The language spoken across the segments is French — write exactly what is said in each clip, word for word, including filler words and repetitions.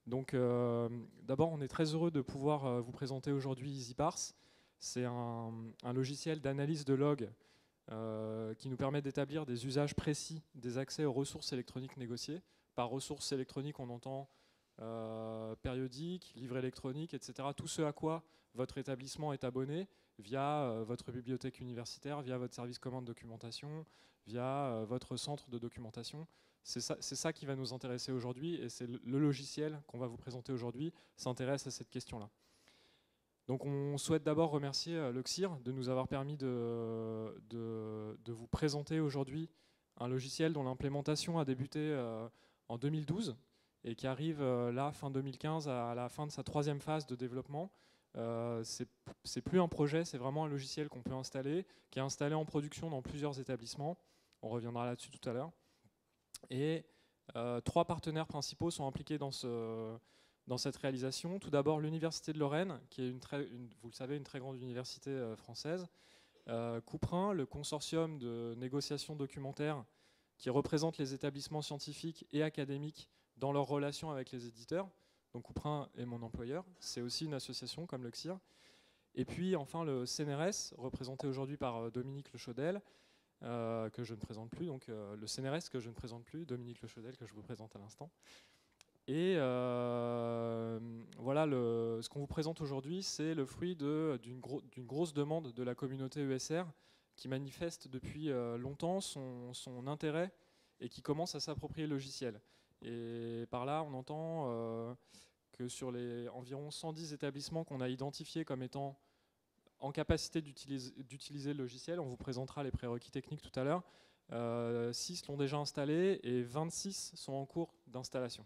Donc euh, d'abord, on est très heureux de pouvoir euh, vous présenter aujourd'hui EasyParse. C'est un, un logiciel d'analyse de logs euh, qui nous permet d'établir des usages précis des accès aux ressources électroniques négociées. Par ressources électroniques, on entend euh, périodique, livre électronique, et cetera. Tout ce à quoi votre établissement est abonné via euh, votre bibliothèque universitaire, via votre service commun de documentation, via euh, votre centre de documentation. C'est ça, c'est ça qui va nous intéresser aujourd'hui, et c'est le, le logiciel qu'on va vous présenter aujourd'hui s'intéresse à cette question-là. Donc on souhaite d'abord remercier euh, le C I R de nous avoir permis de, de, de vous présenter aujourd'hui un logiciel dont l'implémentation a débuté euh, en deux mille douze et qui arrive euh, là, fin deux mille quinze, à la fin de sa troisième phase de développement. Euh, c'est plus un projet, c'est vraiment un logiciel qu'on peut installer, qui est installé en production dans plusieurs établissements. On reviendra là-dessus tout à l'heure. Et euh, trois partenaires principaux sont impliqués dans, ce, dans cette réalisation. Tout d'abord l'Université de Lorraine, qui est, une très, une, vous le savez, une très grande université euh, française. Euh, Couperin, le consortium de négociation documentaire qui représente les établissements scientifiques et académiques dans leurs relations avec les éditeurs. Donc Couperin est mon employeur, c'est aussi une association comme le C I R. Et puis enfin le C N R S, représenté aujourd'hui par Dominique Le Chaudel, euh, que je ne présente plus, donc euh, le C N R S que je ne présente plus, Dominique Le Chaudel que je vous présente à l'instant. Et euh, voilà, le, ce qu'on vous présente aujourd'hui, c'est le fruit d'une gro d'une grosse demande de la communauté E S R qui manifeste depuis euh, longtemps son, son intérêt et qui commence à s'approprier le logiciel. Et par là, on entend euh, que sur les environ cent dix établissements qu'on a identifiés comme étant en capacité d'utiliser le logiciel, on vous présentera les prérequis techniques tout à l'heure, euh, six l'ont déjà installé et vingt-six sont en cours d'installation.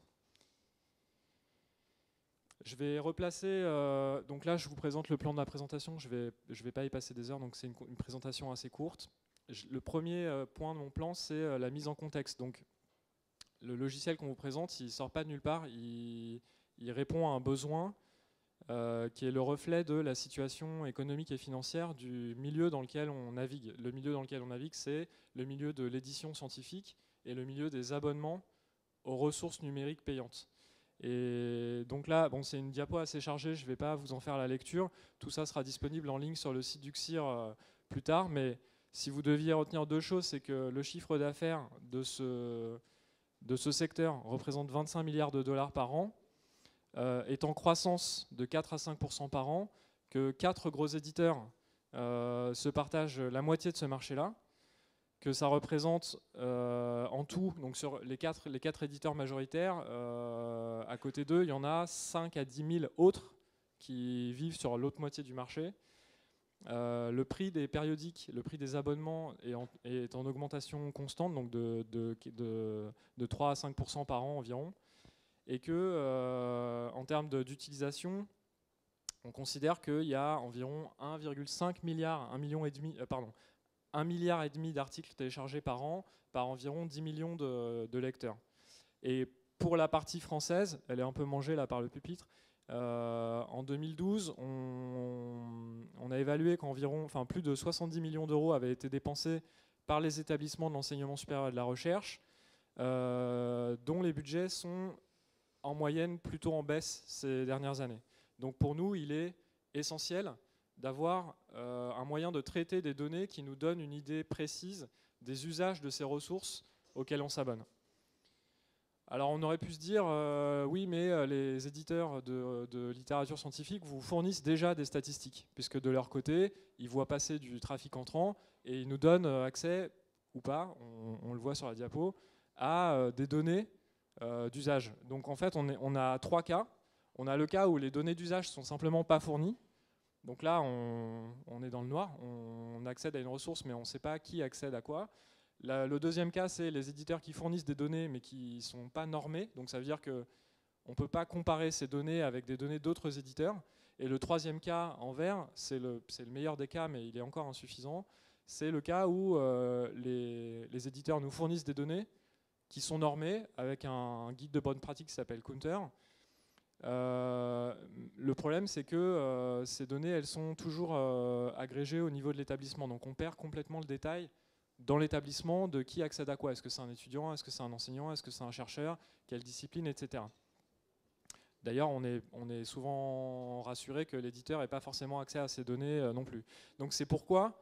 Je vais replacer, euh, donc là je vous présente le plan de la présentation, je ne vais, je vais pas y passer des heures, donc c'est une, une présentation assez courte. Je, le premier euh, point de mon plan, c'est euh, la mise en contexte. Donc, le logiciel qu'on vous présente, il ne sort pas de nulle part, il, il répond à un besoin euh, qui est le reflet de la situation économique et financière du milieu dans lequel on navigue. Le milieu dans lequel on navigue, c'est le milieu de l'édition scientifique et le milieu des abonnements aux ressources numériques payantes. Et donc là, bon, c'est une diapo assez chargée, je ne vais pas vous en faire la lecture. Tout ça sera disponible en ligne sur le site du C I R euh, plus tard, mais si vous deviez retenir deux choses, c'est que le chiffre d'affaires de ce... de ce secteur représente vingt-cinq milliards de dollars par an, euh, est en croissance de quatre à cinq pour cent par an, que quatre gros éditeurs euh, se partagent la moitié de ce marché-là, que ça représente euh, en tout, donc sur les quatre, les quatre éditeurs majoritaires, euh, à côté d'eux, il y en a cinq à dix mille autres qui vivent sur l'autre moitié du marché. Euh, le prix des périodiques, le prix des abonnements est en, est en augmentation constante, donc de, de, de, de trois à cinq pour cent par an environ, et que euh, en termes d'utilisation, on considère qu'il y a environ un virgule cinq milliard, un million et demi, euh, pardon, un milliard et demi d'articles téléchargés par an par environ dix millions de, de lecteurs. Et pour la partie française, elle est un peu mangée là par le pupitre. Euh, en deux mille douze, on, on a évalué qu'environ, enfin plus de soixante-dix millions d'euros avaient été dépensés par les établissements de l'enseignement supérieur et de la recherche, euh, dont les budgets sont en moyenne plutôt en baisse ces dernières années. Donc pour nous, il est essentiel d'avoir euh, un moyen de traiter des données qui nous donne une idée précise des usages de ces ressources auxquelles on s'abonne. Alors on aurait pu se dire, euh, oui mais euh, les éditeurs de, de littérature scientifique vous fournissent déjà des statistiques, puisque de leur côté, ils voient passer du trafic entrant et ils nous donnent accès, ou pas, on, on le voit sur la diapo, à euh, des données euh, d'usage. Donc en fait on, est, on a trois cas. On a le cas où les données d'usage sont simplement pas fournies. Donc là on, on est dans le noir, on accède à une ressource mais on ne sait pas qui accède à quoi. La, le deuxième cas, c'est les éditeurs qui fournissent des données mais qui ne sont pas normées. Donc ça veut dire qu'on ne peut pas comparer ces données avec des données d'autres éditeurs. Et le troisième cas en vert, c'est le, le meilleur des cas mais il est encore insuffisant. C'est le cas où euh, les, les éditeurs nous fournissent des données qui sont normées avec un, un guide de bonne pratique qui s'appelle Counter. Euh, le problème, c'est que euh, ces données, elles sont toujours euh, agrégées au niveau de l'établissement. Donc on perd complètement le détail dans l'établissement de qui accède à quoi. Est-ce que c'est un étudiant, est-ce que c'est un enseignant, est-ce que c'est un chercheur, quelle discipline, et cetera. D'ailleurs, on est, on est souvent rassuré que l'éditeur n'ait pas forcément accès à ces données euh, non plus. Donc c'est pourquoi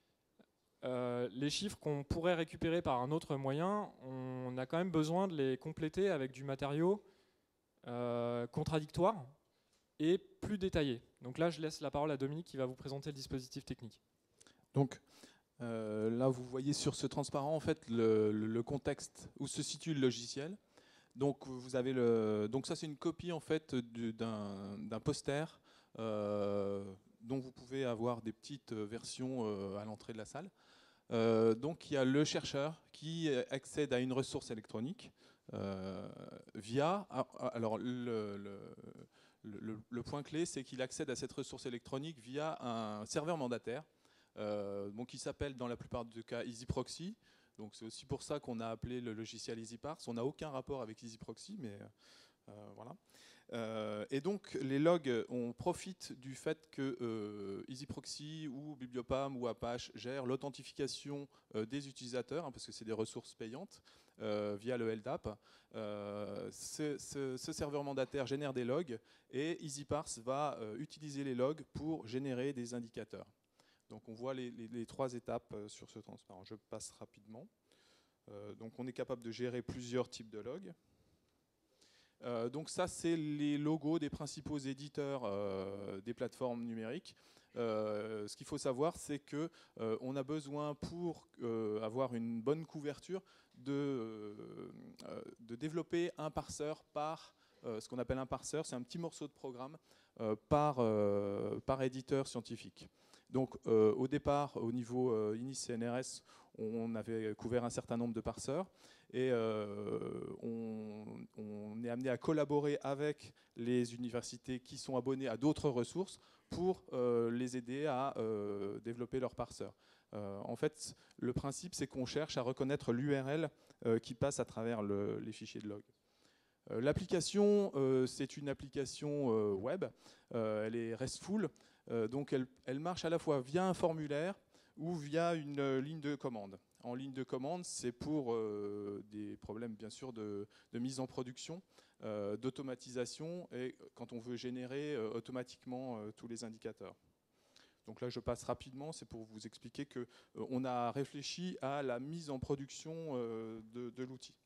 euh, les chiffres qu'on pourrait récupérer par un autre moyen, on a quand même besoin de les compléter avec du matériau euh, contradictoire et plus détaillé. Donc là, je laisse la parole à Dominique qui va vous présenter le dispositif technique. Donc euh, là, vous voyez sur ce transparent en fait le, le, le contexte où se situe le logiciel. Donc vous avez le, donc ça c'est une copie en fait d'un d'un poster euh, dont vous pouvez avoir des petites versions euh, à l'entrée de la salle. Euh, donc il y a le chercheur qui accède à une ressource électronique euh, via, alors le, le, le, le point clé c'est qu'il accède à cette ressource électronique via un serveur mandataire euh, donc qui s'appelle dans la plupart des cas EasyProxy. Donc c'est aussi pour ça qu'on a appelé le logiciel EasyParse. On n'a aucun rapport avec EasyProxy, mais euh, voilà. Euh, et donc les logs, on profite du fait que euh, EasyProxy ou Bibliopam ou Apache gèrent l'authentification euh, des utilisateurs, hein, parce que c'est des ressources payantes, euh, via le L D A P. Euh, ce, ce, ce serveur mandataire génère des logs et EasyParse va euh, utiliser les logs pour générer des indicateurs. Donc on voit les, les, les trois étapes sur ce transparent. Je passe rapidement. Euh, donc on est capable de gérer plusieurs types de logs. Euh, donc ça, c'est les logos des principaux éditeurs euh, des plateformes numériques. Euh, ce qu'il faut savoir, c'est qu'on euh, a besoin, pour euh, avoir une bonne couverture, de, euh, de développer un parseur par, euh, ce qu'on appelle un parseur, c'est un petit morceau de programme euh, par, euh, par éditeur scientifique. Donc euh, au départ, au niveau euh, I N I S C N R S, on avait couvert un certain nombre de parseurs et euh, on, on est amené à collaborer avec les universités qui sont abonnées à d'autres ressources pour euh, les aider à euh, développer leurs parseurs. Euh, en fait, le principe, c'est qu'on cherche à reconnaître l'U R L euh, qui passe à travers le, les fichiers de log. Euh, L'application, euh, c'est une application euh, web, euh, elle est RESTful, euh, donc elle, elle marche à la fois via un formulaire ou via une euh, ligne de commande. En ligne de commande, c'est pour euh, des problèmes bien sûr de, de mise en production, euh, d'automatisation et quand on veut générer euh, automatiquement euh, tous les indicateurs. Donc là, je passe rapidement, c'est pour vous expliquer qu'on euh, a réfléchi à la mise en production euh, de, de l'outil.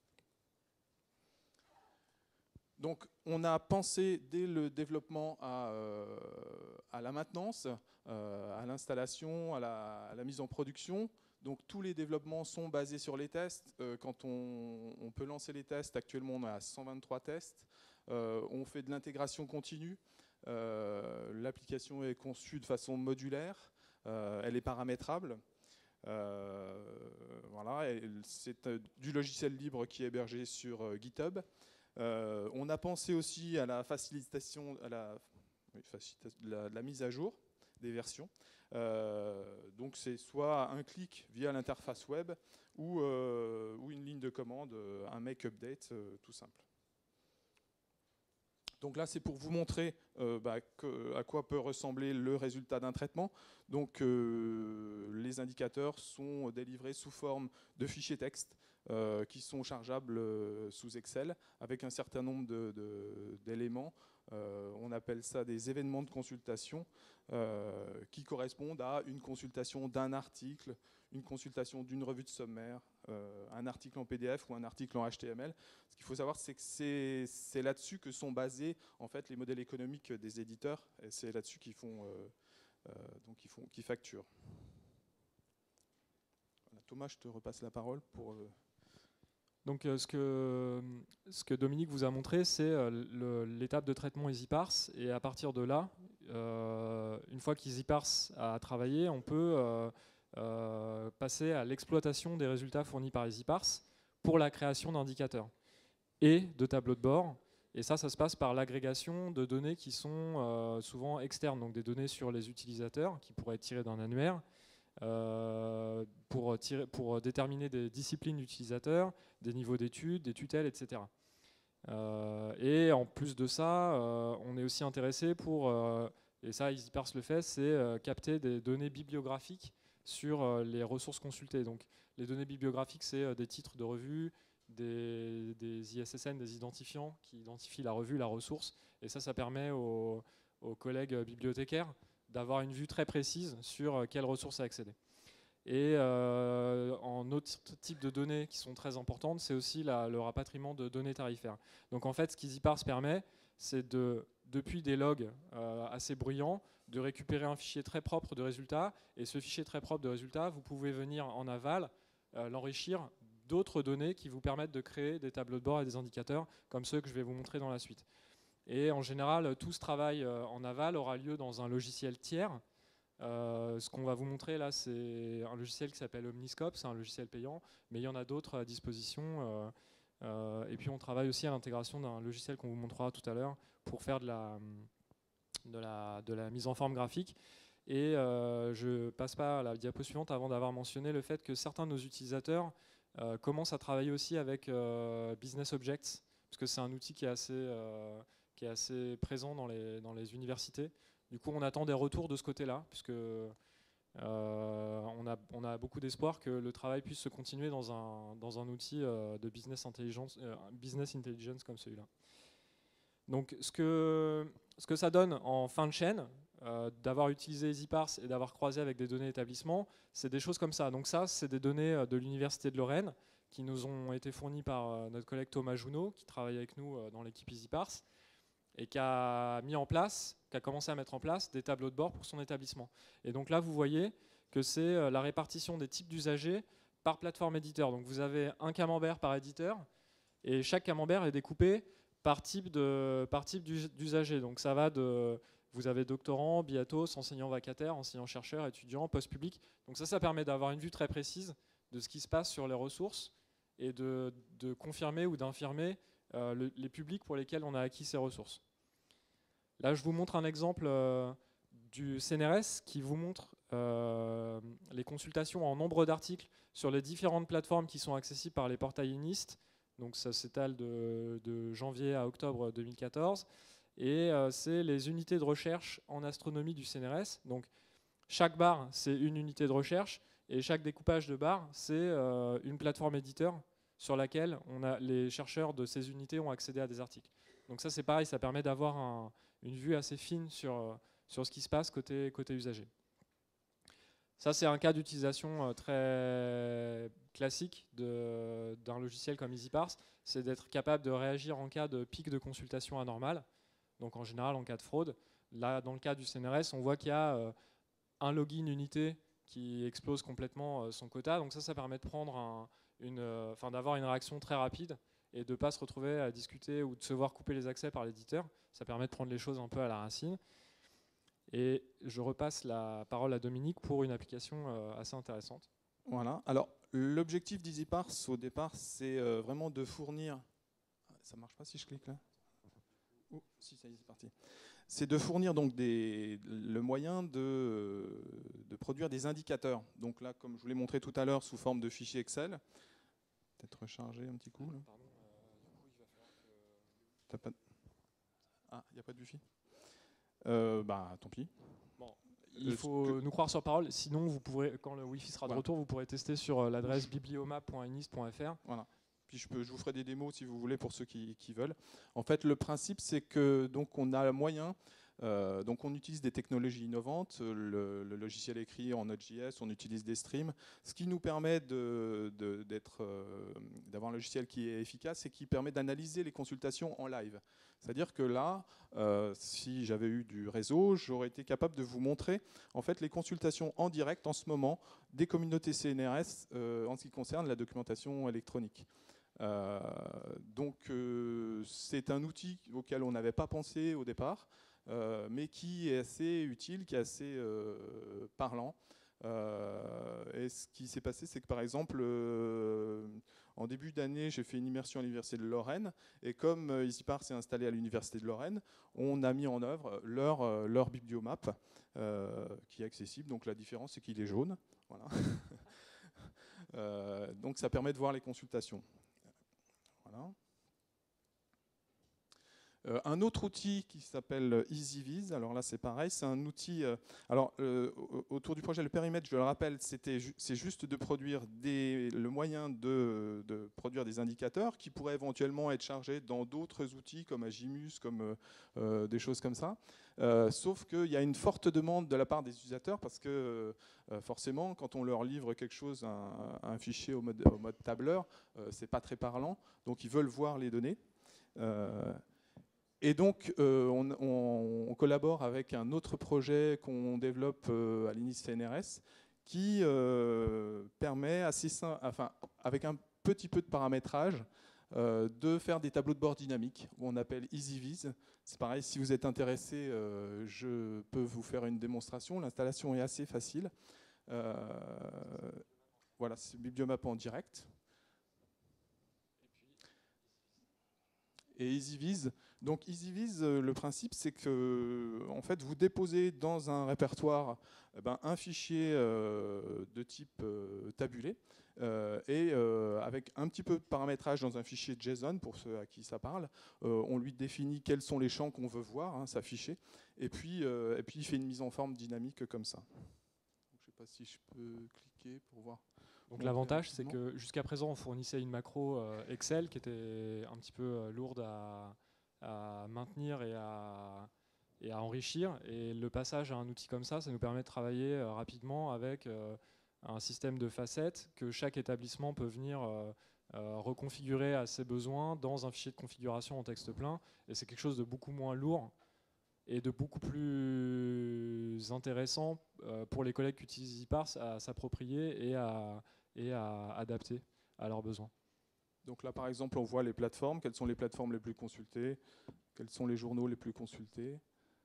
Donc on a pensé dès le développement à, euh, à la maintenance, euh, à l'installation, à la, à la mise en production. Donc tous les développements sont basés sur les tests. Euh, quand on, on peut lancer les tests, actuellement on a cent vingt-trois tests. Euh, on fait de l'intégration continue. Euh, L'application est conçue de façon modulaire. Euh, elle est paramétrable. Euh, voilà, c'est du logiciel libre qui est hébergé sur euh, GitHub. Euh, on a pensé aussi à la facilitation, à la, oui, facilitation de, la, de la mise à jour des versions. Euh, donc c'est soit un clic via l'interface web ou, euh, ou une ligne de commande, un make update euh, tout simple. Donc là, c'est pour vous montrer euh, bah, que, à quoi peut ressembler le résultat d'un traitement. Donc euh, les indicateurs sont délivrés sous forme de fichiers texte euh, qui sont chargeables euh, sous Excel avec un certain nombre d'éléments. Euh, on appelle ça des événements de consultation euh, qui correspondent à une consultation d'un article, une consultation d'une revue de sommaire, euh, un article en P D F ou un article en H T M L. Ce qu'il faut savoir, c'est que c'est là-dessus que sont basés en fait les modèles économiques des éditeurs, et c'est là-dessus qu'ils font, euh, euh, donc ils font, qu'ils facturent. Voilà, Thomas, je te repasse la parole pour. Euh... Donc euh, ce, que, ce que Dominique vous a montré, c'est euh, l'étape de traitement EasyParse, et à partir de là, euh, une fois qu'EasyParse a travaillé, on peut euh, euh, passer à l'exploitation des résultats fournis par EasyParse pour la création d'indicateurs et de tableaux de bord. Et ça, ça se passe par l'agrégation de données qui sont euh, souvent externes, donc des données sur les utilisateurs qui pourraient être tirées d'un annuaire, euh, pour, tirer, pour déterminer des disciplines d'utilisateurs, des niveaux d'études, des tutelles, et cetera. Euh, et en plus de ça, euh, on est aussi intéressé pour, euh, et ça EasyParse le fait, c'est euh, capter des données bibliographiques sur euh, les ressources consultées. Donc les données bibliographiques, c'est euh, des titres de revues, des, des I S S N, des identifiants qui identifient la revue, la ressource. Et ça, ça permet aux, aux collègues bibliothécaires d'avoir une vue très précise sur quelles ressources à accéder. Et euh, en autre type de données qui sont très importantes, c'est aussi la, le rapatriement de données tarifaires. Donc en fait, ce qu'EasyParse permet, c'est de, depuis des logs euh, assez bruyants, de récupérer un fichier très propre de résultats. Et ce fichier très propre de résultats, vous pouvez venir en aval euh, l'enrichir d'autres données qui vous permettent de créer des tableaux de bord et des indicateurs comme ceux que je vais vous montrer dans la suite. Et en général, tout ce travail euh, en aval aura lieu dans un logiciel tiers. Euh, ce qu'on va vous montrer là, c'est un logiciel qui s'appelle Omniscope, c'est un logiciel payant, mais il y en a d'autres à disposition. Euh, euh, et puis on travaille aussi à l'intégration d'un logiciel qu'on vous montrera tout à l'heure pour faire de la, de, la, de la mise en forme graphique. Et euh, je passe pas à la diapo suivante avant d'avoir mentionné le fait que certains de nos utilisateurs euh, commencent à travailler aussi avec euh, Business Objects, parce que c'est un outil qui est assez, euh, qui est assez présent dans les, dans les universités. Du coup, on attend des retours de ce côté-là, puisque euh, on, a, on a beaucoup d'espoir que le travail puisse se continuer dans un, dans un outil euh, de business intelligence, euh, business intelligence comme celui-là. Donc, ce que, ce que ça donne en fin de chaîne, euh, d'avoir utilisé EasyParse et d'avoir croisé avec des données d'établissement, c'est des choses comme ça. Donc ça, c'est des données de l'Université de Lorraine qui nous ont été fournies par euh, notre collègue Thomas Jounot, qui travaille avec nous euh, dans l'équipe EasyParse, et qui a mis en place, qui a commencé à mettre en place des tableaux de bord pour son établissement. Et donc là, vous voyez que c'est la répartition des types d'usagers par plateforme éditeur. Donc vous avez un camembert par éditeur, et chaque camembert est découpé par type de, par type d'usager. Donc ça va de, vous avez doctorant, biatos, enseignant vacataire, enseignant chercheur, étudiant, post-public. Donc ça, ça permet d'avoir une vue très précise de ce qui se passe sur les ressources et de, de confirmer ou d'infirmer euh, le, les publics pour lesquels on a acquis ces ressources. Là, je vous montre un exemple euh, du C N R S qui vous montre euh, les consultations en nombre d'articles sur les différentes plateformes qui sont accessibles par les portails UNIST. Donc ça s'étale de, de janvier à octobre deux mille quatorze. Et euh, c'est les unités de recherche en astronomie du C N R S. Donc chaque barre, c'est une unité de recherche. Et chaque découpage de barre, c'est euh, une plateforme éditeur sur laquelle on a, les chercheurs de ces unités ont accédé à des articles. Donc ça, c'est pareil, ça permet d'avoir un, une vue assez fine sur, sur ce qui se passe côté, côté usager. Ça, c'est un cas d'utilisation très classique d'un logiciel comme EasyParse, c'est d'être capable de réagir en cas de pic de consultation anormale, donc en général en cas de fraude. Là, dans le cas du C N R S, on voit qu'il y a un login unité qui explose complètement son quota, donc ça, ça permet de prendre un, une, enfin, d'avoir une réaction très rapide et de ne pas se retrouver à discuter ou de se voir couper les accès par l'éditeur. Ça permet de prendre les choses un peu à la racine. Et je repasse la parole à Dominique pour une application assez intéressante. Voilà. Alors, l'objectif d'EasyParse au départ, c'est vraiment de fournir... Ça ne marche pas si je clique là? Oh, si, ça y est, c'est parti. C'est de fournir donc des, le moyen de, de produire des indicateurs. Donc là, comme je vous l'ai montré tout à l'heure, sous forme de fichier Excel. Peut-être recharger un petit coup. Là. Pardon, euh, du coup, il va falloir que... Pas... Ah, il n'y a pas de wifi euh, Bah, tant pis. Bon, il faut que... nous croire sur parole. Sinon, vous pourrez, quand le wifi sera de voilà. retour, vous pourrez tester sur l'adresse bibliomap point unist point f r. Voilà. Puis je, peux, je vous ferai des démos si vous voulez pour ceux qui, qui veulent. En fait, le principe, c'est que donc on a moyen. Euh, donc on utilise des technologies innovantes, le, le logiciel écrit en Node.js, on utilise des streams, ce qui nous permet de, de, d'être, euh, d'avoir un logiciel qui est efficace et qui permet d'analyser les consultations en live. C'est-à-dire que là, euh, si j'avais eu du réseau, j'aurais été capable de vous montrer en fait les consultations en direct en ce moment des communautés C N R S euh, en ce qui concerne la documentation électronique. Euh, donc euh, c'est un outil auquel on n'avait pas pensé au départ. Euh, mais qui est assez utile, qui est assez euh, parlant. Euh, et ce qui s'est passé, c'est que par exemple, euh, en début d'année, j'ai fait une immersion à l'Université de Lorraine, et comme euh, EasyParse est installé à l'Université de Lorraine, on a mis en œuvre leur, euh, leur bibliomap, euh, qui est accessible. Donc la différence, c'est qu'il est jaune. Voilà. euh, donc ça permet de voir les consultations. Voilà. Euh, un autre outil qui s'appelle EasyViz, alors là c'est pareil, c'est un outil, euh, alors euh, autour du projet, le périmètre, je le rappelle, c'était ju c'est juste de produire des, le moyen de, de produire des indicateurs qui pourraient éventuellement être chargés dans d'autres outils comme Agimus, comme euh, euh, des choses comme ça. Euh, sauf qu'il y a une forte demande de la part des utilisateurs parce que euh, forcément, quand on leur livre quelque chose, un, un fichier au mode, au mode tableur, euh, c'est pas très parlant, donc ils veulent voir les données. Euh, Et donc, euh, on, on, on collabore avec un autre projet qu'on développe euh, à l'I N I S C N R S qui euh, permet, assez simple, enfin, avec un petit peu de paramétrage, euh, de faire des tableaux de bord dynamiques, où on appelle EasyViz. C'est pareil, si vous êtes intéressé, euh, je peux vous faire une démonstration. L'installation est assez facile. Euh, voilà, c'est Bibliomap en direct. Et EasyViz, donc EasyViz, le principe c'est que en fait vous déposez dans un répertoire eh ben, un fichier euh, de type euh, tabulé euh, et euh, avec un petit peu de paramétrage dans un fichier JSON pour ceux à qui ça parle, euh, on lui définit quels sont les champs qu'on veut voir hein, s'afficher et puis euh, et puis il fait une mise en forme dynamique comme ça. Donc, je ne sais pas si je peux cliquer pour voir. Donc l'avantage, c'est que jusqu'à présent, on fournissait une macro euh, Excel qui était un petit peu euh, lourde à, à maintenir et à, et à enrichir. Et le passage à un outil comme ça, ça nous permet de travailler euh, rapidement avec euh, un système de facettes que chaque établissement peut venir euh, euh, reconfigurer à ses besoins dans un fichier de configuration en texte plein. Et c'est quelque chose de beaucoup moins lourd et de beaucoup plus intéressant euh, pour les collègues qui utilisent eParse à s'approprier et à et à adapter à leurs besoins. Donc là, par exemple, on voit les plateformes. Quelles sont les plateformes les plus consultées? Quels sont les journaux les plus consultés?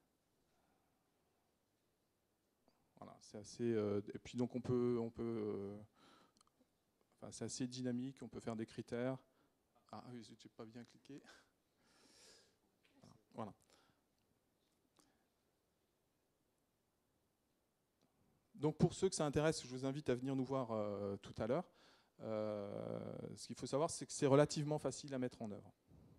Voilà, c'est assez. Euh, et puis donc on peut, on peut. Euh, enfin, c'est assez dynamique. On peut faire des critères. Ah oui, j'ai pas bien cliqué. Voilà. Voilà. Donc pour ceux que ça intéresse, je vous invite à venir nous voir euh, tout à l'heure. Euh, ce qu'il faut savoir, c'est que c'est relativement facile à mettre en œuvre.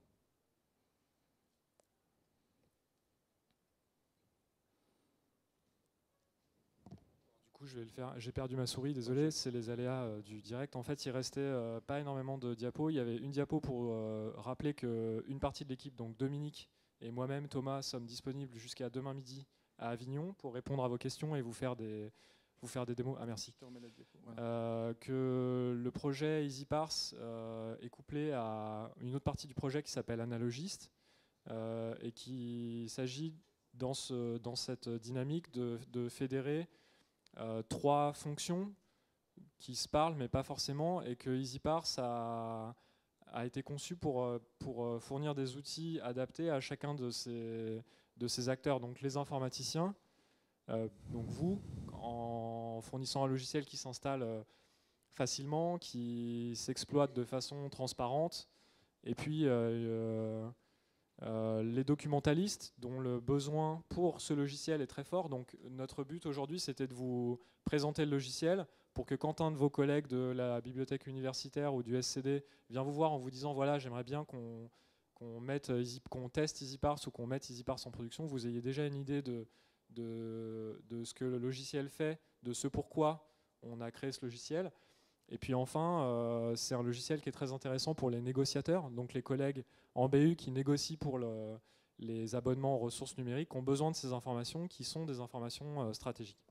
Du coup, je vais le faire. J'ai perdu ma souris, désolé, c'est les aléas euh, du direct. En fait, il restait euh, pas énormément de diapos. Il y avait une diapo pour euh, rappeler qu'une partie de l'équipe, donc Dominique et moi-même, Thomas, sommes disponibles jusqu'à demain midi à Avignon pour répondre à vos questions et vous faire des, vous faire des démos. Ah, merci. Je te remets la diapo. Voilà. Euh, que le projet EasyParse euh, est couplé à une autre partie du projet qui s'appelle Analogist euh, et qu'il s'agit dans, ce, dans cette dynamique de, de fédérer euh, trois fonctions qui se parlent mais pas forcément et que EasyParse a, a été conçu pour, pour fournir des outils adaptés à chacun de ces, de ces acteurs, donc les informaticiens, euh, donc vous, en fournissant un logiciel qui s'installe euh, facilement, qui s'exploite de façon transparente, et puis euh, euh, euh, les documentalistes dont le besoin pour ce logiciel est très fort. Donc notre but aujourd'hui, c'était de vous présenter le logiciel pour que quand un de vos collègues de la bibliothèque universitaire ou du S C D vient vous voir en vous disant voilà, j'aimerais bien qu'on qu'on mette Easy, qu'on teste EasyParse ou qu'on mette EasyParse en production, vous ayez déjà une idée de, de, de ce que le logiciel fait, de ce pourquoi on a créé ce logiciel. Et puis enfin, euh, c'est un logiciel qui est très intéressant pour les négociateurs, donc les collègues en B U qui négocient pour le, les abonnements aux ressources numériques ont besoin de ces informations qui sont des informations euh, stratégiques.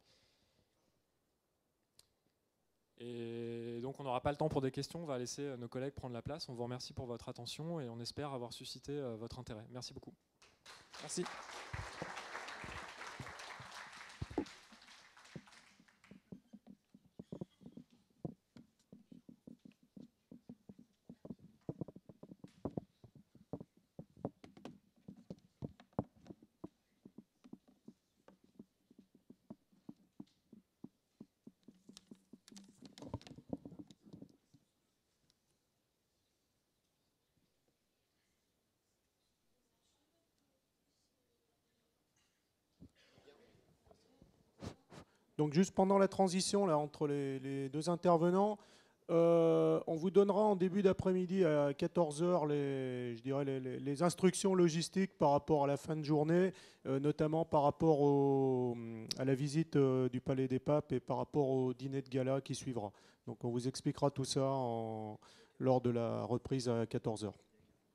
Et donc on n'aura pas le temps pour des questions, on va laisser nos collègues prendre la place. On vous remercie pour votre attention et on espère avoir suscité euh, votre intérêt. Merci beaucoup. Merci. Donc juste pendant la transition là, entre les, les deux intervenants, Euh, on vous donnera en début d'après-midi à quatorze heures les, je dirais les, les- les instructions logistiques par rapport à la fin de journée, euh, notamment par rapport au- à la visite euh, du Palais des Papes et par rapport au dîner de gala qui suivra. Donc on vous expliquera tout ça en- lors de la reprise à quatorze heures.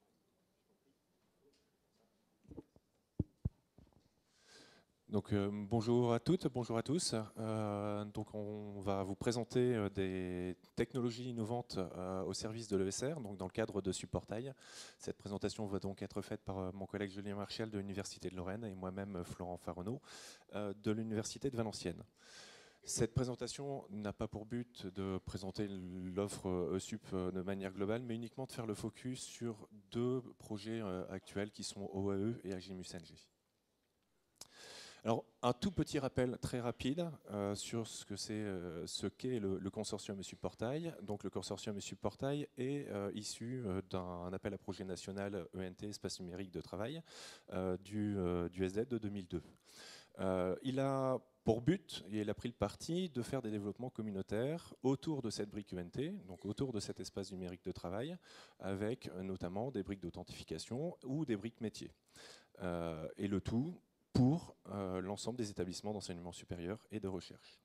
Donc, euh, bonjour à toutes, bonjour à tous. Euh, donc, on va vous présenter euh, des technologies innovantes euh, au service de l'E S R, donc dans le cadre de Supportail. Cette présentation va donc être faite par euh, mon collègue Julien Marchal de l'Université de Lorraine et moi-même euh, Florent Faronneau euh, de l'Université de Valenciennes. Cette présentation n'a pas pour but de présenter l'offre E S U P de manière globale, mais uniquement de faire le focus sur deux projets euh, actuels qui sont O A E et Agimus N G. Alors, un tout petit rappel très rapide euh, sur ce que c'est, euh, ce qu'est le, le consortium E S U P Portail. Donc, le consortium E S U P Portail est euh, issu euh, d'un appel à projet national E N T, espace numérique de travail, euh, du, euh, du S D E T de deux mille deux. Euh, il a pour but, et il a pris le parti, de faire des développements communautaires autour de cette brique E N T, donc autour de cet espace numérique de travail, avec euh, notamment des briques d'authentification ou des briques métiers. Euh, et le tout pour euh, l'ensemble des établissements d'enseignement supérieur et de recherche.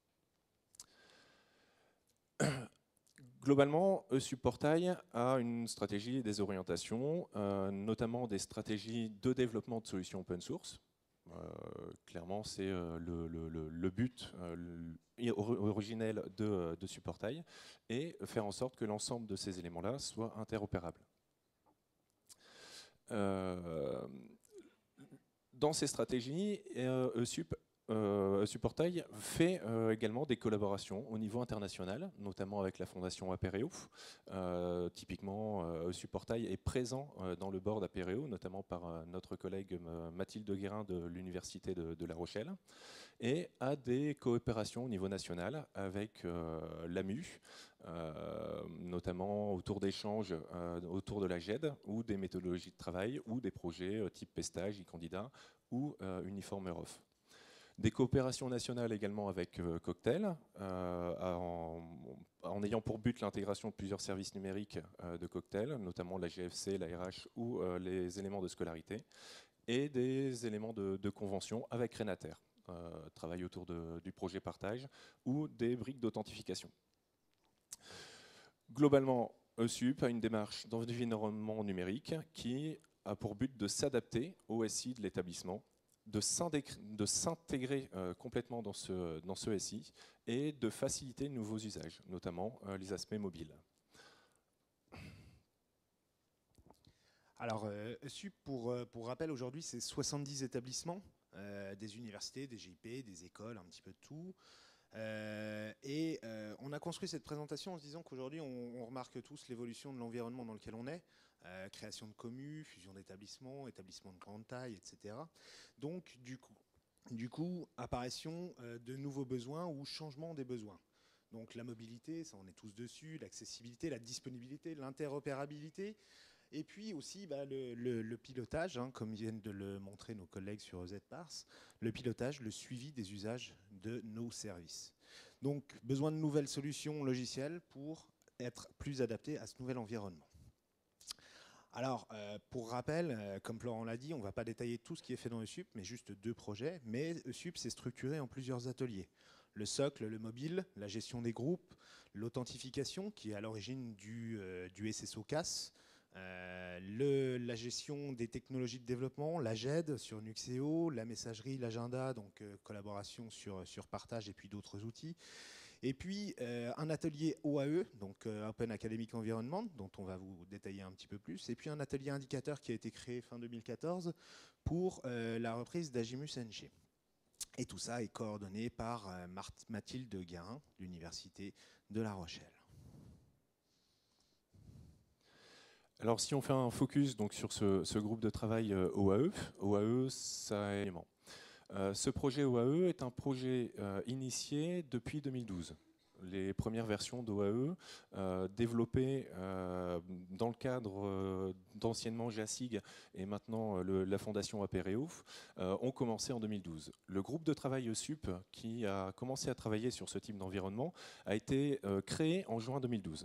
Globalement, E S U P Portail a une stratégie et des orientations, euh, notamment des stratégies de développement de solutions open source. Euh, clairement, c'est euh, le, le, le but euh, le, originel de, de Supportail, et faire en sorte que l'ensemble de ces éléments-là soient interopérables. Euh, Dans ces stratégies, euh, E S U P, euh, E S U P Portail fait euh, également des collaborations au niveau international, notamment avec la fondation Apereo. Euh, typiquement, euh, E S U P Portail est présent euh, dans le board Apereo, notamment par euh, notre collègue euh, Mathilde Guérin de l'Université de, de La Rochelle, et a des coopérations au niveau national avec euh, l'A M U, euh, notamment autour d'échanges euh, autour de la G E D, ou des méthodologies de travail, ou des projets euh, type Pestage, e-candidat, ou euh, Uniform Eurof. Des coopérations nationales également avec euh, Cocktail, euh, en, en ayant pour but l'intégration de plusieurs services numériques euh, de Cocktail, notamment la G F C, la R H ou euh, les éléments de scolarité, et des éléments de, de convention avec Renater, euh, travail autour de, du projet partage, ou des briques d'authentification. Globalement, E S U P a une démarche d'environnement numérique qui a pour but de s'adapter au S I de l'établissement, de s'intégrer euh, complètement dans ce, dans ce S I et de faciliter de nouveaux usages, notamment euh, les aspects mobiles. Alors, euh, E S U P, pour, pour rappel, aujourd'hui, c'est soixante-dix établissements, euh, des universités, des G I P, des écoles, un petit peu de tout. Euh, et euh, on a construit cette présentation en se disant qu'aujourd'hui, on, on remarque tous l'évolution de l'environnement dans lequel on est. Euh, création de communes, fusion d'établissements, établissements de grande taille, et cetera. Donc, du coup, du coup apparition euh, de nouveaux besoins ou changement des besoins. Donc, la mobilité, ça on est tous dessus, l'accessibilité, la disponibilité, l'interopérabilité. Et puis aussi bah, le, le, le pilotage, hein, comme viennent de le montrer nos collègues sur Z Pars, le pilotage, le suivi des usages de nos services. Donc, besoin de nouvelles solutions logicielles pour être plus adaptés à ce nouvel environnement. Alors, euh, pour rappel, euh, comme Florent l'a dit, on ne va pas détailler tout ce qui est fait dans E S U P, mais juste deux projets. Mais E S U P s'est structuré en plusieurs ateliers. Le socle, le mobile, la gestion des groupes, l'authentification, qui est à l'origine du, euh, du S S O C A S, euh, le, la gestion des technologies de développement, la G E D sur Nuxeo, la messagerie, l'agenda, donc euh, collaboration sur, sur partage et puis d'autres outils. Et puis euh, un atelier O A E, donc euh, Open Academic Environment, dont on va vous détailler un petit peu plus. Et puis un atelier indicateur qui a été créé fin deux mille quatorze pour euh, la reprise d'Agimus N G. Et tout ça est coordonné par euh, Mathilde Guérin, de l'Université de La Rochelle. Alors, si on fait un focus donc, sur ce, ce groupe de travail euh, O A E, O A E, ça est élément. Euh, ce projet O A E est un projet euh, initié depuis deux mille douze. les premières versions d'O A E euh, développées euh, dans le cadre euh, d'anciennement G A S I G et maintenant euh, le, la fondation Apereo euh, ont commencé en deux mille douze. Le groupe de travail E S U P qui a commencé à travailler sur ce type d'environnement a été euh, créé en juin deux mille douze.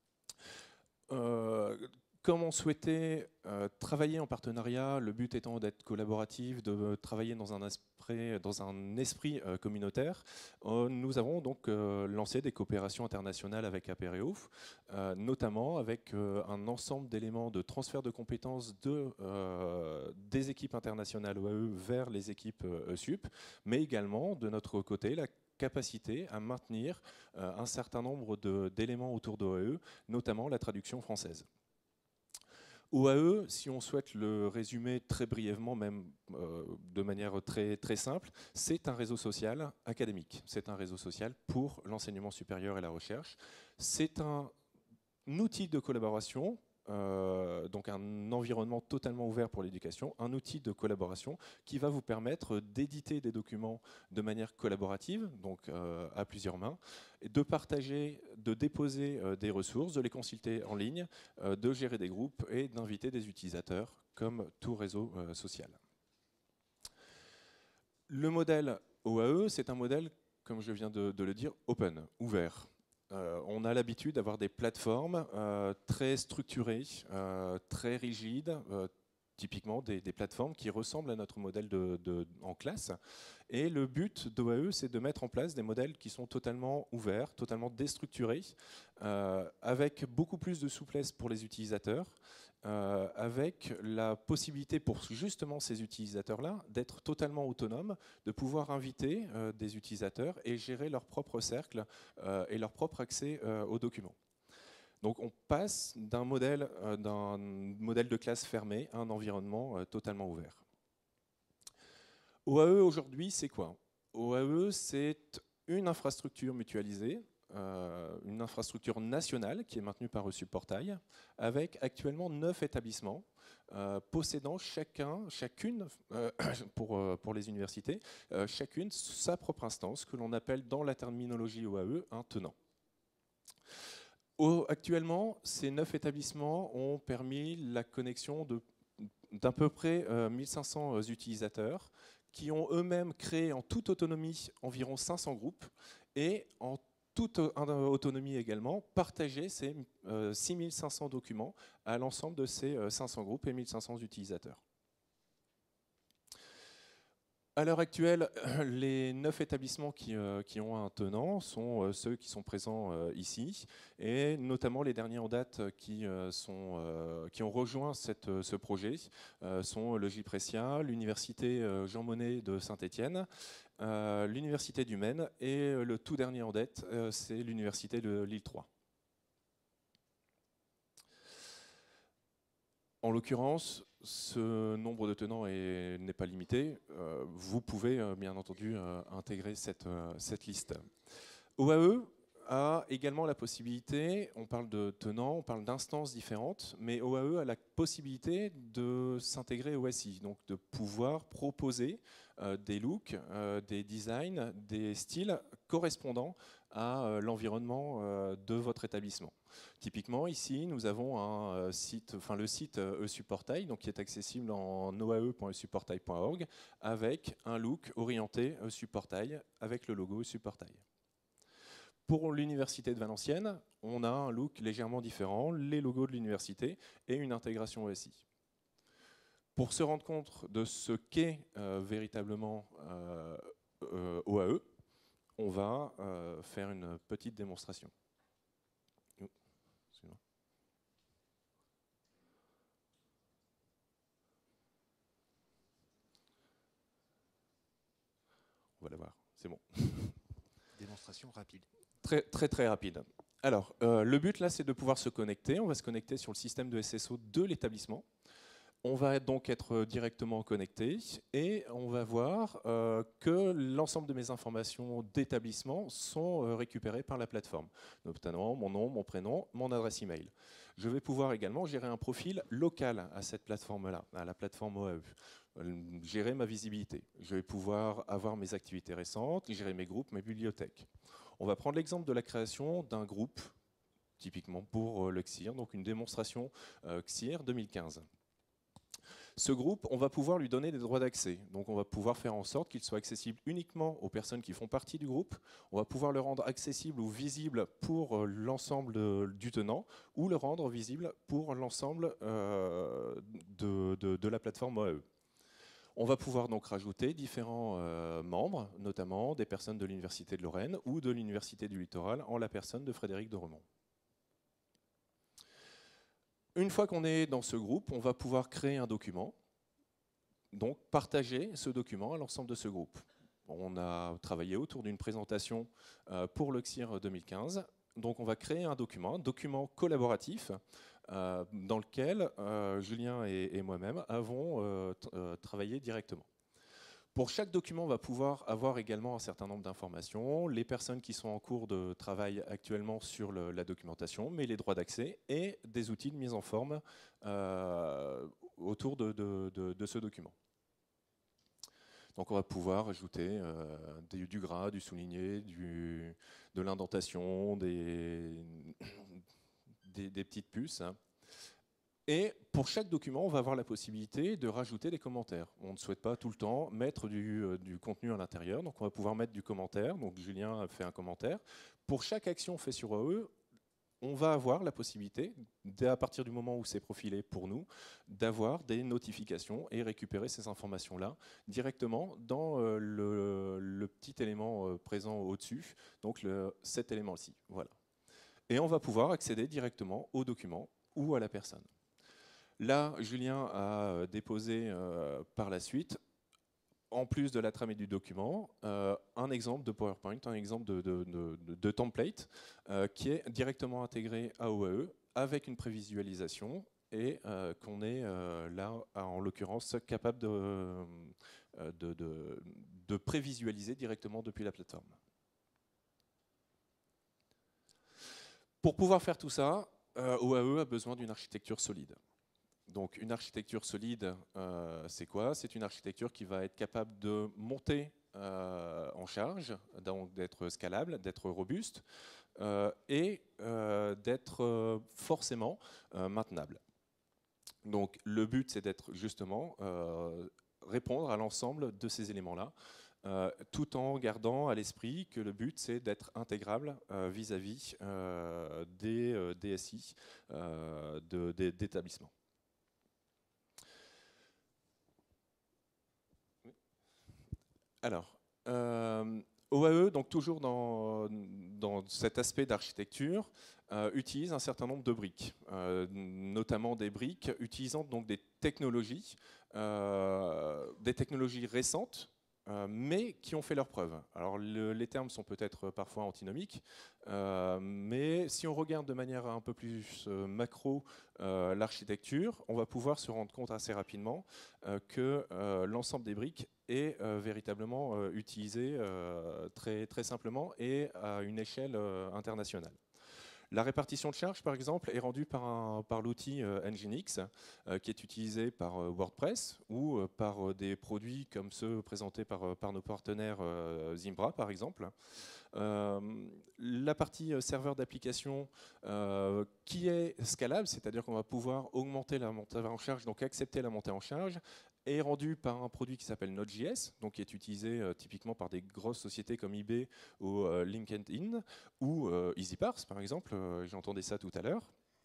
Euh, Comme on souhaitait euh, travailler en partenariat, le but étant d'être collaboratif, de euh, travailler dans un esprit, dans un esprit euh, communautaire, euh, nous avons donc euh, lancé des coopérations internationales avec Apereo, euh, notamment avec euh, un ensemble d'éléments de transfert de compétences de, euh, des équipes internationales O A E vers les équipes euh, E S U P, mais également de notre côté la capacité à maintenir euh, un certain nombre d'éléments autour d'O A E, notamment la traduction française. O A E, si on souhaite le résumer très brièvement, même euh, de manière très, très simple, c'est un réseau social académique. C'est un réseau social pour l'enseignement supérieur et la recherche. C'est un outil de collaboration, euh, donc un environnement totalement ouvert pour l'éducation, un outil de collaboration qui va vous permettre d'éditer des documents de manière collaborative, donc euh, à plusieurs mains, de partager, de déposer euh, des ressources, de les consulter en ligne, euh, de gérer des groupes et d'inviter des utilisateurs, comme tout réseau euh, social. Le modèle O A E, c'est un modèle, comme je viens de, de le dire, open, ouvert. Euh, on a l'habitude d'avoir des plateformes euh, très structurées, euh, très rigides, euh, typiquement des, des plateformes qui ressemblent à notre modèle de, de, en classe. Et le but d'O A E, c'est de mettre en place des modèles qui sont totalement ouverts, totalement déstructurés, euh, avec beaucoup plus de souplesse pour les utilisateurs, euh, avec la possibilité pour justement ces utilisateurs-là d'être totalement autonomes, de pouvoir inviter euh, des utilisateurs et gérer leur propre cercle euh, et leur propre accès euh, aux documents. Donc on passe d'un modèle, euh, d'un modèle de classe fermé à un environnement euh, totalement ouvert. O A E aujourd'hui, c'est quoi? O A E, c'est une infrastructure mutualisée, euh, une infrastructure nationale qui est maintenue par E S U P Portail, avec actuellement neuf établissements euh, possédant chacun, chacune, euh, pour, euh, pour les universités, euh, chacune sa propre instance, que l'on appelle dans la terminologie O A E un tenant. Au, actuellement, ces neuf établissements ont permis la connexion d'à peu près euh, mille cinq cents utilisateurs qui ont eux-mêmes créé en toute autonomie environ cinq cents groupes et en toute autonomie également partagé ces euh, six mille cinq cents documents à l'ensemble de ces euh, cinq cents groupes et mille cinq cents utilisateurs. À l'heure actuelle, les neuf établissements qui, euh, qui ont un tenant sont euh, ceux qui sont présents euh, ici, et notamment les derniers en date qui, euh, sont, euh, qui ont rejoint cette, ce projet euh, sont le Gyprecia, l'Université euh, Jean Monnet de Saint-Étienne, euh, l'Université du Maine, et le tout dernier en date, euh, c'est l'Université de Lille trois. En l'occurrence, ce nombre de tenants n'est pas limité. Euh, vous pouvez euh, bien entendu euh, intégrer cette, euh, cette liste. O A E a également la possibilité, on parle de tenants, on parle d'instances différentes, mais O A E a la possibilité de s'intégrer au S I, donc de pouvoir proposer euh, des looks, euh, des designs, des styles correspondants à euh, l'environnement euh, de votre établissement. Typiquement, ici, nous avons un euh, site, enfin le site E S U P Portail, donc qui est accessible en o a e point e s u portail point org, avec un look orienté E S U P Portail, avec le logo E S U P Portail. Pour l'Université de Valenciennes, on a un look légèrement différent, les logos de l'université et une intégration O S I. Pour se rendre compte de ce qu'est euh, véritablement euh, euh, O A E, on va euh, faire une petite démonstration. On va la voir, c'est bon. Démonstration rapide. Très très très rapide. Alors, euh, le but là, c'est de pouvoir se connecter. On va se connecter sur le système de S S O de l'établissement. On va donc être directement connecté et on va voir euh, que l'ensemble de mes informations d'établissement sont euh, récupérées par la plateforme, notamment mon nom, mon prénom, mon adresse email. Je vais pouvoir également gérer un profil local à cette plateforme-là, à la plateforme O A E. Gérer ma visibilité. Je vais pouvoir avoir mes activités récentes, gérer mes groupes, mes bibliothèques. On va prendre l'exemple de la création d'un groupe, typiquement pour euh, le X I R, donc une démonstration euh, X I R deux mille quinze. Ce groupe, on va pouvoir lui donner des droits d'accès. Donc on va pouvoir faire en sorte qu'il soit accessible uniquement aux personnes qui font partie du groupe. On va pouvoir le rendre accessible ou visible pour l'ensemble du tenant ou le rendre visible pour l'ensemble euh, de, de, de la plateforme O A E. On va pouvoir donc rajouter différents euh, membres, notamment des personnes de l'Université de Lorraine ou de l'Université du Littoral, en la personne de Frédéric de Remont. Une fois qu'on est dans ce groupe, on va pouvoir créer un document, donc partager ce document à l'ensemble de ce groupe. On a travaillé autour d'une présentation euh, pour le X I R deux mille quinze, donc on va créer un document, un document collaboratif, euh, dans lequel euh, Julien et, et moi-même avons euh, euh, travaillé directement. Pour chaque document, on va pouvoir avoir également un certain nombre d'informations, les personnes qui sont en cours de travail actuellement sur le, la documentation, mais les droits d'accès et des outils de mise en forme euh, autour de, de, de, de ce document. Donc on va pouvoir ajouter euh, du, du gras, du souligné, du, de l'indentation, des, des, des petites puces. Hein. Et pour chaque document, on va avoir la possibilité de rajouter des commentaires. On ne souhaite pas tout le temps mettre du, euh, du contenu à l'intérieur, donc on va pouvoir mettre du commentaire. Donc Julien a fait un commentaire. Pour chaque action faite sur O A E, on va avoir la possibilité, à partir du moment où c'est profilé pour nous, d'avoir des notifications et récupérer ces informations-là directement dans euh, le, le petit élément euh, présent au-dessus, donc le, cet élément-ci. Voilà. Et on va pouvoir accéder directement au document ou à la personne. Là, Julien a déposé euh, par la suite, en plus de la trame et du document, euh, un exemple de PowerPoint, un exemple de, de, de, de template euh, qui est directement intégré à O A E avec une prévisualisation et euh, qu'on est euh, là, en l'occurrence, capable de, euh, de, de, de prévisualiser directement depuis la plateforme. Pour pouvoir faire tout ça, euh, O A E a besoin d'une architecture solide. Donc une architecture solide, euh, c'est quoi? C'est une architecture qui va être capable de monter euh, en charge, d'être scalable, d'être robuste euh, et euh, d'être euh, forcément euh, maintenable. Donc le but, c'est d'être justement euh, répondre à l'ensemble de ces éléments-là, euh, tout en gardant à l'esprit que le but, c'est d'être intégrable euh, vis-à-vis euh, des euh, D S I euh, d'établissement. Alors, euh, O A E, donc toujours dans, dans cet aspect d'architecture, euh, utilise un certain nombre de briques, euh, notamment des briques utilisant donc des technologies, euh, des technologies récentes, euh, mais qui ont fait leurs preuves. Alors le, les termes sont peut-être parfois antinomiques, euh, mais si on regarde de manière un peu plus euh, macro euh, l'architecture, on va pouvoir se rendre compte assez rapidement euh, que euh, l'ensemble des briques est euh, véritablement euh, utilisé euh, très, très simplement et à une échelle euh, internationale. La répartition de charges, par exemple, est rendue par, un, par l'outil euh, Nginx, euh, qui est utilisé par euh, WordPress ou euh, par euh, des produits comme ceux présentés par, euh, par nos partenaires euh, Zimbra, par exemple. Euh, la partie euh, serveur d'application euh, qui est scalable, c'est-à-dire qu'on va pouvoir augmenter la montée en charge, donc accepter la montée en charge, est rendu par un produit qui s'appelle Node.js, donc qui est utilisé euh, typiquement par des grosses sociétés comme eBay ou euh, LinkedIn ou euh, EasyParse par exemple, euh, j'entendais ça tout à l'heure.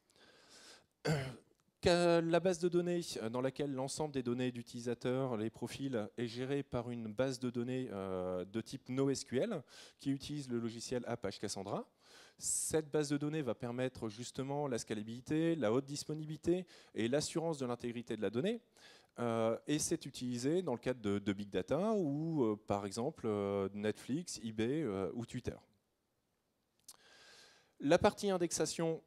La base de données dans laquelle l'ensemble des données d'utilisateurs, les profils, est gérée par une base de données euh, de type NoSQL qui utilise le logiciel Apache Cassandra. Cette base de données va permettre justement la scalabilité, la haute disponibilité et l'assurance de l'intégrité de la donnée. Euh, et c'est utilisé dans le cadre de, de Big Data ou euh, par exemple euh, Netflix, eBay euh, ou Twitter. La partie indexation,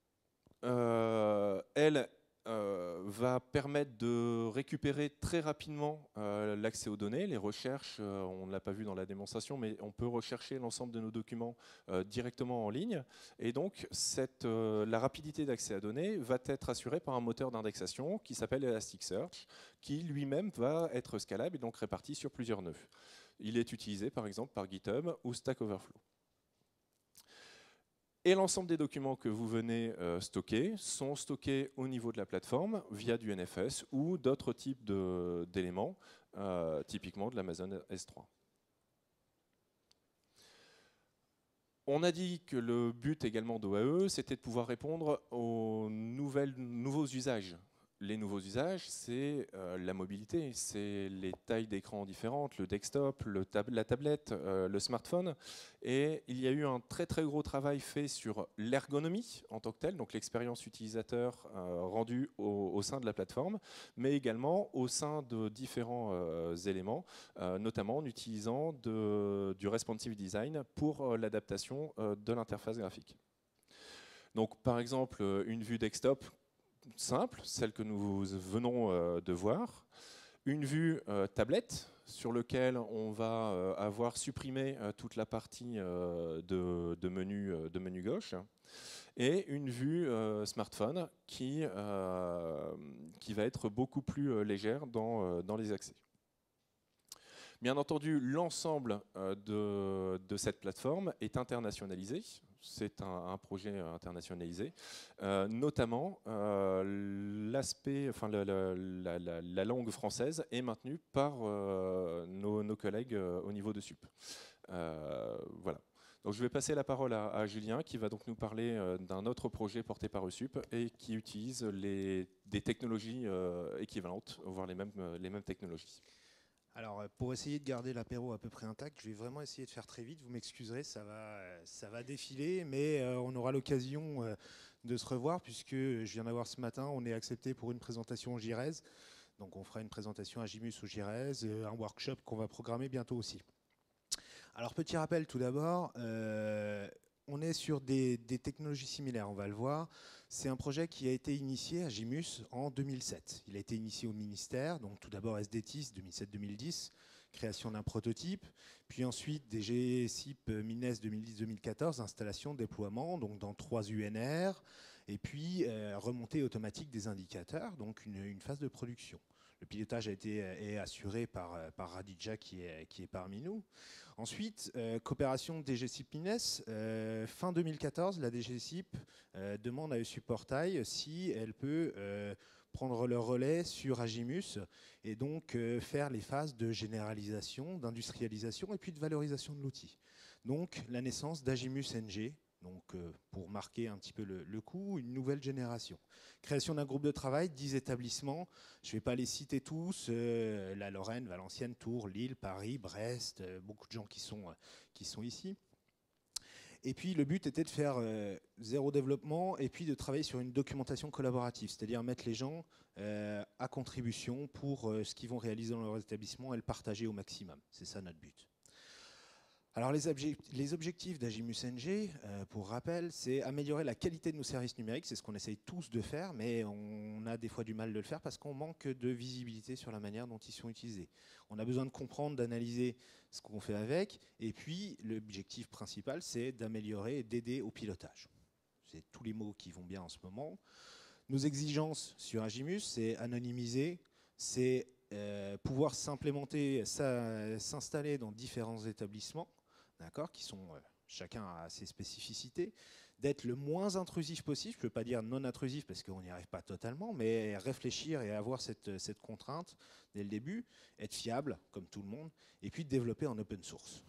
euh, elle, euh, va permettre de récupérer très rapidement euh, l'accès aux données, les recherches, euh, on ne l'a pas vu dans la démonstration, mais on peut rechercher l'ensemble de nos documents euh, directement en ligne. Et donc, cette, euh, la rapidité d'accès à données va être assurée par un moteur d'indexation qui s'appelle Elasticsearch, qui lui-même va être scalable et donc réparti sur plusieurs nœuds. Il est utilisé par exemple par GitHub ou Stack Overflow. Et l'ensemble des documents que vous venez euh, stocker sont stockés au niveau de la plateforme via du N F S ou d'autres types d'éléments, euh, typiquement de l'Amazon S trois. On a dit que le but également d'O A E, c'était de pouvoir répondre aux nouvelles, nouveaux usages. Les nouveaux usages, c'est euh, la mobilité, c'est les tailles d'écran différentes, le desktop, le tab la tablette, euh, le smartphone. Et il y a eu un très très gros travail fait sur l'ergonomie en tant que telle, donc l'expérience utilisateur euh, rendue au, au sein de la plateforme, mais également au sein de différents euh, éléments, euh, notamment en utilisant de, du responsive design pour euh, l'adaptation euh, de l'interface graphique. Donc par exemple, une vue desktop simple, celle que nous venons euh, de voir, une vue euh, tablette sur laquelle on va euh, avoir supprimé euh, toute la partie euh, de, de, menu, euh, de menu gauche, et une vue euh, smartphone qui, euh, qui va être beaucoup plus euh, légère dans, euh, dans les accès. Bien entendu, l'ensemble euh, de, de cette plateforme est internationalisé. C'est un, un projet internationalisé, euh, notamment euh, l'aspect, enfin la, la, la, la langue française est maintenue par euh, nos, nos collègues euh, au niveau de S U P. Euh, voilà. Donc je vais passer la parole à, à Julien qui va donc nous parler euh, d'un autre projet porté par E S U P et qui utilise les, des technologies euh, équivalentes, voire les mêmes, les mêmes technologies. Alors, pour essayer de garder l'apéro à peu près intact, je vais vraiment essayer de faire très vite. Vous m'excuserez, ça va, ça va défiler, mais euh, on aura l'occasion euh, de se revoir puisque je viens d'avoir ce matin, on est accepté pour une présentation au Girez. Donc, on fera une présentation à Gimus au Girez, euh, un workshop qu'on va programmer bientôt aussi. Alors, petit rappel tout d'abord, euh, on est sur des, des technologies similaires, on va le voir. C'est un projet qui a été initié à Gimus en deux mille sept. Il a été initié au ministère, donc tout d'abord S D T I S deux mille sept deux mille dix, création d'un prototype, puis ensuite des G S I P Mines deux mille dix deux mille quatorze, installation, déploiement, donc dans trois U N R, et puis euh, remontée automatique des indicateurs, donc une, une phase de production. Le pilotage a été est assuré par, par Radija qui est, qui est parmi nous. Ensuite, euh, coopération D G S I P Mines. Euh, fin deux mille quatorze, la D G S I P euh, demande à E S U P Portail si elle peut euh, prendre le relais sur Agimus et donc euh, faire les phases de généralisation, d'industrialisation et puis de valorisation de l'outil. Donc la naissance d'Agimus N G. Donc, euh, pour marquer un petit peu le, le coup, une nouvelle génération. Création d'un groupe de travail, dix établissements. Je ne vais pas les citer tous. Euh, la Lorraine, Valenciennes, Tours, Lille, Paris, Brest. Euh, beaucoup de gens qui sont, euh, qui sont ici. Et puis, le but était de faire euh, zéro développement et puis de travailler sur une documentation collaborative, c'est-à-dire mettre les gens euh, à contribution pour euh, ce qu'ils vont réaliser dans leur établissement et le partager au maximum. C'est ça notre but. Alors les, objectifs, les objectifs d'Agimus N G, euh, pour rappel, c'est améliorer la qualité de nos services numériques. C'est ce qu'on essaye tous de faire, mais on a des fois du mal de le faire parce qu'on manque de visibilité sur la manière dont ils sont utilisés. On a besoin de comprendre, d'analyser ce qu'on fait avec. Et puis l'objectif principal, c'est d'améliorer et d'aider au pilotage. C'est tous les mots qui vont bien en ce moment. Nos exigences sur Agimus, c'est anonymiser, c'est euh, pouvoir s'implémenter, s'installer dans différents établissements, d'accord, qui sont, euh, chacun a ses spécificités, d'être le moins intrusif possible, je ne peux pas dire non intrusif parce qu'on n'y arrive pas totalement, mais réfléchir et avoir cette, cette contrainte dès le début, être fiable, comme tout le monde, et puis développer en open source.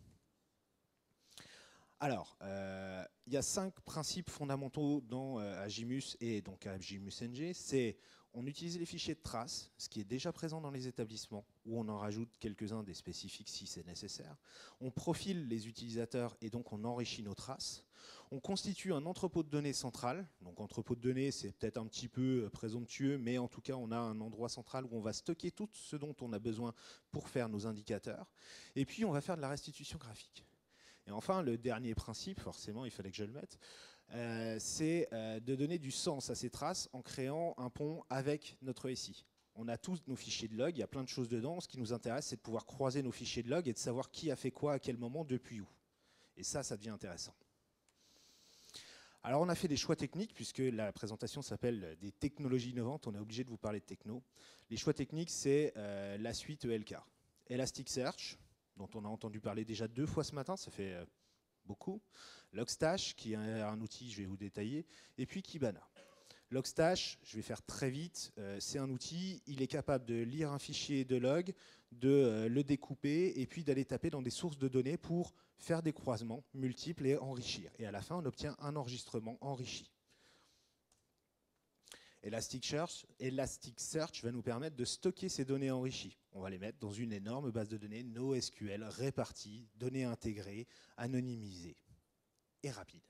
Alors, euh, il y a cinq principes fondamentaux dans euh, Agimus et donc Agimus N G. C'est on utilise les fichiers de traces, ce qui est déjà présent dans les établissements, où on en rajoute quelques-uns des spécifiques si c'est nécessaire. On profile les utilisateurs et donc on enrichit nos traces. On constitue un entrepôt de données central. Donc entrepôt de données, c'est peut-être un petit peu présomptueux, mais en tout cas, on a un endroit central où on va stocker tout ce dont on a besoin pour faire nos indicateurs. Et puis, on va faire de la restitution graphique. Et enfin, le dernier principe, forcément, il fallait que je le mette, euh, c'est euh, de donner du sens à ces traces en créant un pont avec notre S I. On a tous nos fichiers de log, il y a plein de choses dedans. Ce qui nous intéresse, c'est de pouvoir croiser nos fichiers de log et de savoir qui a fait quoi, à quel moment, depuis où. Et ça, ça devient intéressant. Alors, on a fait des choix techniques, puisque la présentation s'appelle « Des technologies innovantes ». On est obligé de vous parler de techno. Les choix techniques, c'est euh, la suite E L K. Elasticsearch, dont on a entendu parler déjà deux fois ce matin, ça fait beaucoup. Logstash, qui est un outil, je vais vous détailler, et puis Kibana. Logstash, je vais faire très vite, euh, c'est un outil, il est capable de lire un fichier de log, de euh, le découper, et puis d'aller taper dans des sources de données pour faire des croisements multiples et enrichir. Et à la fin, on obtient un enregistrement enrichi. Elasticsearch, Elasticsearch va nous permettre de stocker ces données enrichies. On va les mettre dans une énorme base de données NoSQL répartie, données intégrées, anonymisées et rapides.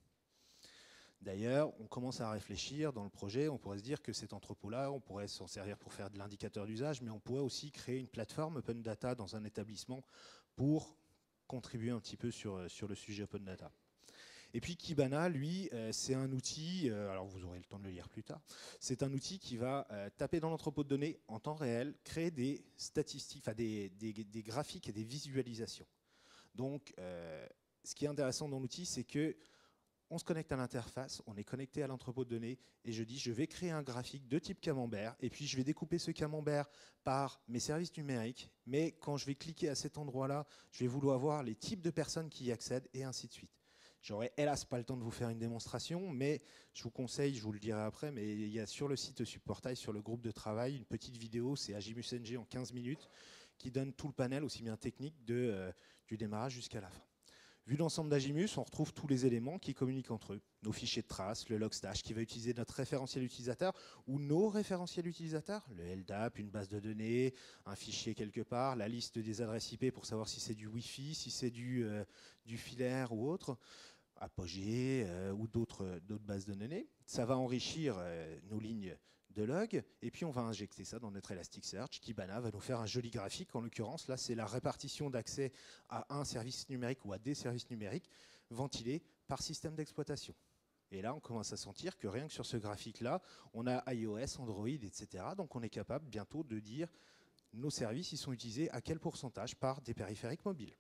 D'ailleurs, on commence à réfléchir dans le projet, on pourrait se dire que cet entrepôt-là, on pourrait s'en servir pour faire de l'indicateur d'usage, mais on pourrait aussi créer une plateforme Open Data dans un établissement pour contribuer un petit peu sur, sur le sujet Open Data. Et puis Kibana, lui, euh, c'est un outil, euh, alors vous aurez le temps de le lire plus tard, c'est un outil qui va euh, taper dans l'entrepôt de données en temps réel, créer des statistiques, enfin des, des, des graphiques et des visualisations. Donc, euh, ce qui est intéressant dans l'outil, c'est que on se connecte à l'interface, on est connecté à l'entrepôt de données, et je dis, je vais créer un graphique de type camembert, et puis je vais découper ce camembert par mes services numériques, mais quand je vais cliquer à cet endroit-là, je vais vouloir voir les types de personnes qui y accèdent, et ainsi de suite. J'aurai hélas pas le temps de vous faire une démonstration, mais je vous conseille, je vous le dirai après, mais il y a sur le site Subportail, sur le groupe de travail, une petite vidéo, c'est Agimus N G en quinze minutes, qui donne tout le panel, aussi bien technique, de, euh, du démarrage jusqu'à la fin. Vu l'ensemble d'Agimus, on retrouve tous les éléments qui communiquent entre eux. Nos fichiers de traces, le Logstash qui va utiliser notre référentiel utilisateur ou nos référentiels utilisateurs, le L D A P, une base de données, un fichier quelque part, la liste des adresses I P pour savoir si c'est du Wi-Fi, si c'est du, euh, du filaire ou autre, Apogee euh, ou d'autres d'autres bases de données. Ça va enrichir euh, nos lignes de log, et puis on va injecter ça dans notre Elasticsearch. Kibana va nous faire un joli graphique. En l'occurrence, là, c'est la répartition d'accès à un service numérique ou à des services numériques ventilés par système d'exploitation. Et là, on commence à sentir que rien que sur ce graphique-là, on a iOS, Android, et cetera. Donc on est capable bientôt de dire nos services ils sont utilisés à quel pourcentage par des périphériques mobiles.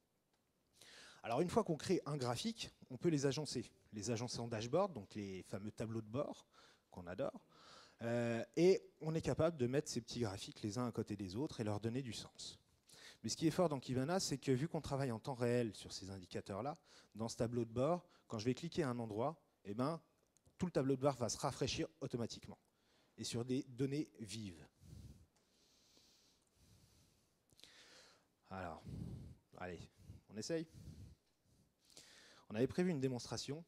Alors une fois qu'on crée un graphique, on peut les agencer. Les agencer en dashboard, donc les fameux tableaux de bord qu'on adore. Euh, et on est capable de mettre ces petits graphiques les uns à côté des autres et leur donner du sens. Mais ce qui est fort dans Kibana, c'est que vu qu'on travaille en temps réel sur ces indicateurs-là, dans ce tableau de bord, quand je vais cliquer à un endroit, eh ben, tout le tableau de bord va se rafraîchir automatiquement et sur des données vives. Alors, allez, on essaye. On avait prévu une démonstration.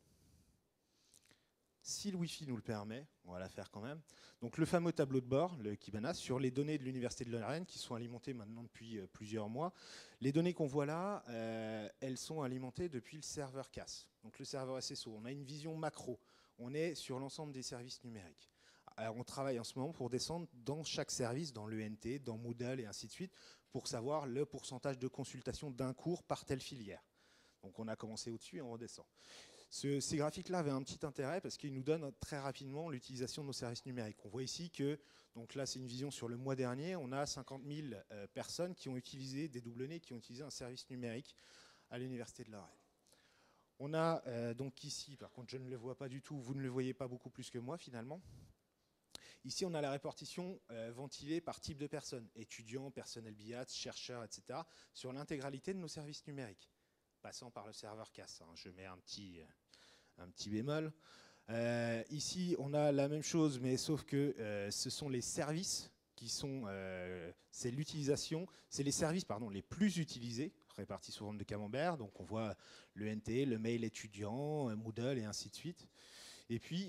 Si le Wi-Fi nous le permet, on va la faire quand même. Donc le fameux tableau de bord, le Kibana, sur les données de l'Université de Lorraine, qui sont alimentées maintenant depuis euh, plusieurs mois. Les données qu'on voit là, euh, elles sont alimentées depuis le serveur C A S, donc le serveur S S O. On a une vision macro. On est sur l'ensemble des services numériques. Alors on travaille en ce moment pour descendre dans chaque service, dans l'E N T, dans Moodle et ainsi de suite, pour savoir le pourcentage de consultation d'un cours par telle filière. Donc on a commencé au-dessus et on redescend. Ce, ces graphiques-là avaient un petit intérêt parce qu'ils nous donnent très rapidement l'utilisation de nos services numériques. On voit ici que, donc là c'est une vision sur le mois dernier, on a cinquante mille euh, personnes qui ont utilisé, des double nés, qui ont utilisé un service numérique à l'Université de Lorraine. On a euh, donc ici, par contre je ne le vois pas du tout, vous ne le voyez pas beaucoup plus que moi finalement. Ici on a la répartition euh, ventilée par type de personnes, étudiants, personnel B I A T, chercheurs, et cetera, sur l'intégralité de nos services numériques, passant par le serveur C A S. Hein. Je mets un petit, un petit bémol. Euh, ici, on a la même chose, mais sauf que euh, ce sont les services qui sont, euh, c'est l'utilisation, c'est les services pardon, les plus utilisés, répartis sous forme de camembert. Donc on voit le N T, le mail étudiant, Moodle et ainsi de suite. Et puis,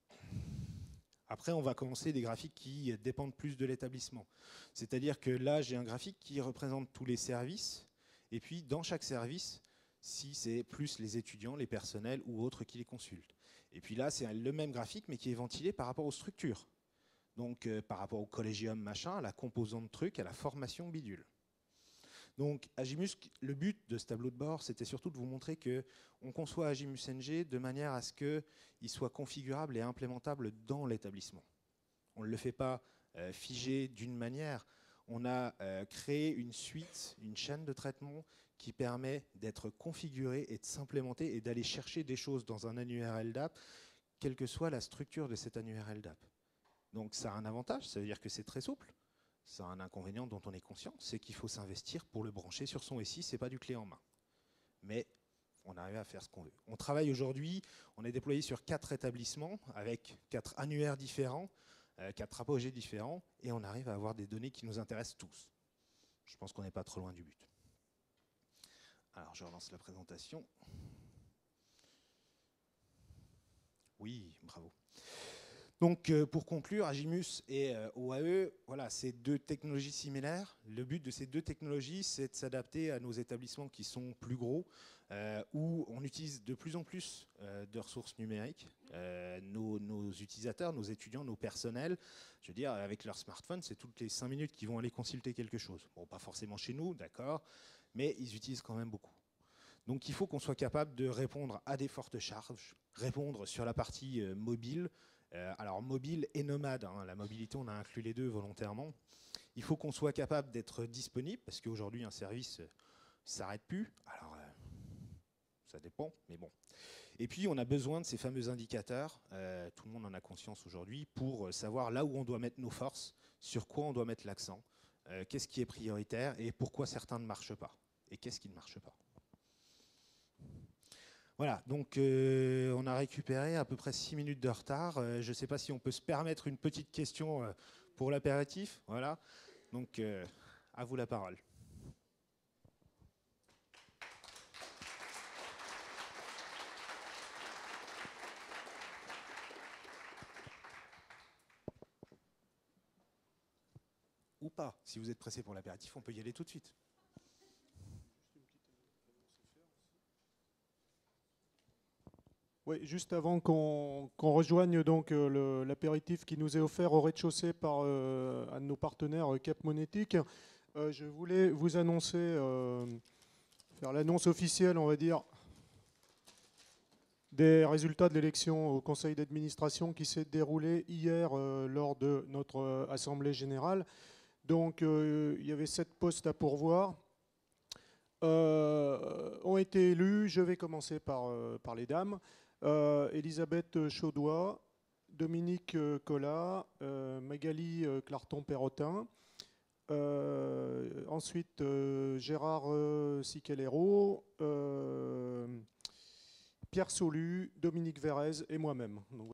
après, on va commencer des graphiques qui dépendent plus de l'établissement. C'est-à-dire que là, j'ai un graphique qui représente tous les services, et puis dans chaque service, si c'est plus les étudiants, les personnels ou autres qui les consultent. Et puis là, c'est le même graphique, mais qui est ventilé par rapport aux structures. Donc, euh, par rapport au collégium machin, à la composante truc, à la formation bidule. Donc, Agimus, le but de ce tableau de bord, c'était surtout de vous montrer qu'on conçoit Agimus N G de manière à ce qu'il soit configurable et implémentable dans l'établissement. On ne le fait pas euh, figé d'une manière. On a euh, créé une suite, une chaîne de traitement qui permet d'être configuré et de s'implémenter et d'aller chercher des choses dans un annuaire L D A P, quelle que soit la structure de cet annuaire L D A P. Donc ça a un avantage, ça veut dire que c'est très souple. Ça a un inconvénient dont on est conscient, c'est qu'il faut s'investir pour le brancher sur son S I, c'est pas du clé en main. Mais on arrive à faire ce qu'on veut. On travaille aujourd'hui, on est déployé sur quatre établissements avec quatre annuaires différents, euh, quatre apogées différents, et on arrive à avoir des données qui nous intéressent tous. Je pense qu'on n'est pas trop loin du but. Alors je relance la présentation. Oui, bravo. Donc euh, pour conclure, Agimus et euh, O A E, voilà, c'est deux technologies similaires. Le but de ces deux technologies, c'est de s'adapter à nos établissements qui sont plus gros, euh, où on utilise de plus en plus euh, de ressources numériques. Euh, nos, nos utilisateurs, nos étudiants, nos personnels, je veux dire, avec leur smartphone, c'est toutes les cinq minutes qu'ils vont aller consulter quelque chose. Bon, pas forcément chez nous, d'accord, mais ils utilisent quand même beaucoup. Donc il faut qu'on soit capable de répondre à des fortes charges, répondre sur la partie euh, mobile. Euh, alors mobile et nomade, hein, la mobilité, on a inclus les deux volontairement. Il faut qu'on soit capable d'être disponible, parce qu'aujourd'hui un service ne euh, s'arrête plus. Alors euh, ça dépend, mais bon. Et puis on a besoin de ces fameux indicateurs, euh, tout le monde en a conscience aujourd'hui, pour savoir là où on doit mettre nos forces, sur quoi on doit mettre l'accent, euh, qu'est-ce qui est prioritaire et pourquoi certains ne marchent pas, et qu'est-ce qui ne marche pas. Voilà, donc euh, on a récupéré à peu près six minutes de retard. Euh, je ne sais pas si on peut se permettre une petite question euh, pour l'apéritif. Voilà, donc euh, à vous la parole. Ou pas, si vous êtes pressé pour l'apéritif, on peut y aller tout de suite. Oui, juste avant qu'on qu'on rejoigne donc euh, l'apéritif qui nous est offert au rez-de-chaussée par euh, un de nos partenaires, euh, Cap Monétique, euh, je voulais vous annoncer, euh, faire l'annonce officielle, on va dire, des résultats de l'élection au conseil d'administration qui s'est déroulée hier euh, lors de notre euh, assemblée générale. Donc euh, il y avait sept postes à pourvoir. Euh, ont été élus, je vais commencer par, euh, par les dames. Euh, Elisabeth Chaudois, Dominique Collat, euh, Magali Clarton-Perrotin, euh, ensuite euh, Gérard euh, Siquelero, euh, Pierre Saulu, Dominique Vérez et moi-même.